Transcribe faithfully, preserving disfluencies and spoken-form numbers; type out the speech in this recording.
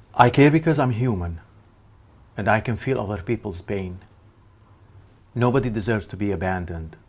I care because I'm human, and I can feel other people's pain. Nobody deserves to be abandoned.